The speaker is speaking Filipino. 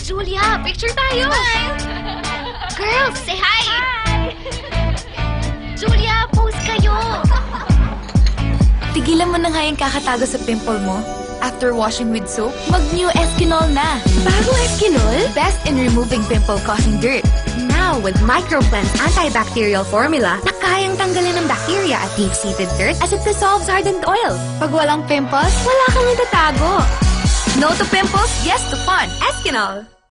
Julia, picture tayo! Girls, say hi! Julia, pose kayo! Tigilan mo na nga yung kakatago sa pimple mo. After washing with soap, mag-new Eskinol na. Bagong Eskinol? Best in removing pimple-causing dirt. Now, with Microplan's antibacterial formula na kayang tanggalin ng bacteria at deep-seated dirt as it dissolves hardened oil. Pag walang pimples, Wala kang itatago. no to pimples, yes to fun. Eskinol!